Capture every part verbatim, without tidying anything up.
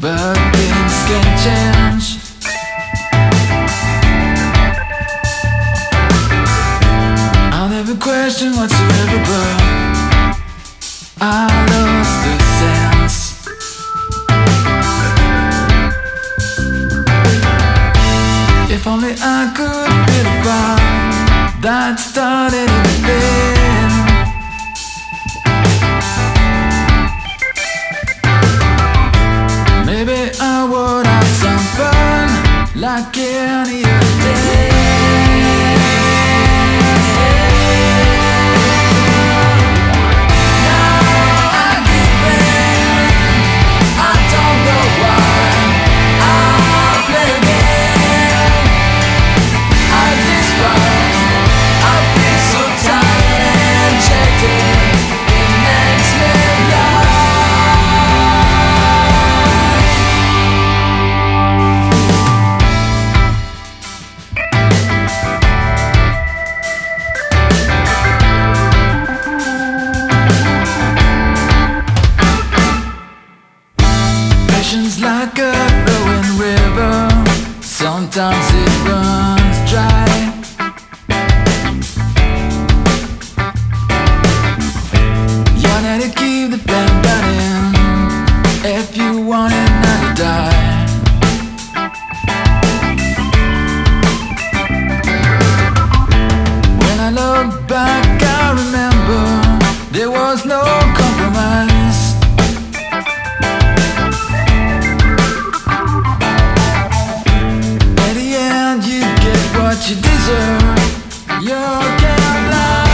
but things can change. I'll never question whatsoever, but I lost the sense. If only I could be the fire that started everything. Maybe I would have some fun like any other day. Like a flowing river, sometimes it runs dry. You need to keep the flame burning if you want it not to die. When I look back, I remember there was no compromise. What you deserve, you can't lie.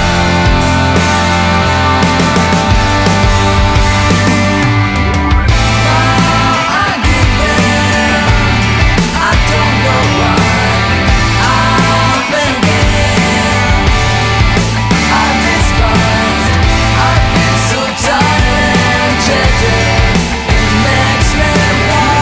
Now I give in, I don't know why. I've been again, I despise. I've been so tired and jaded, it makes me lie.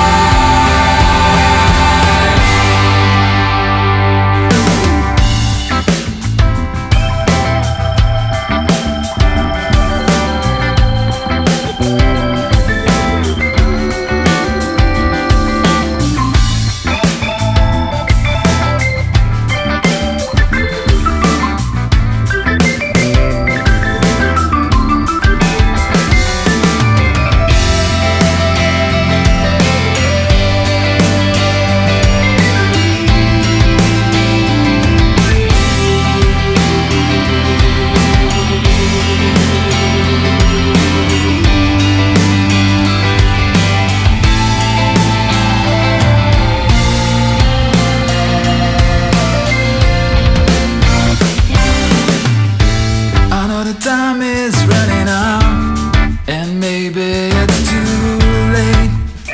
Time is running out, and maybe it's too late.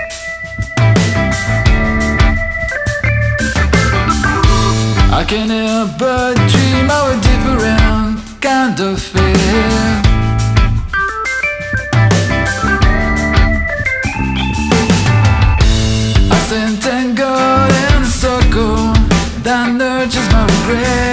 I can't help but dream of a different kind of fear. I stand entangled in a circle that nurtures my regret.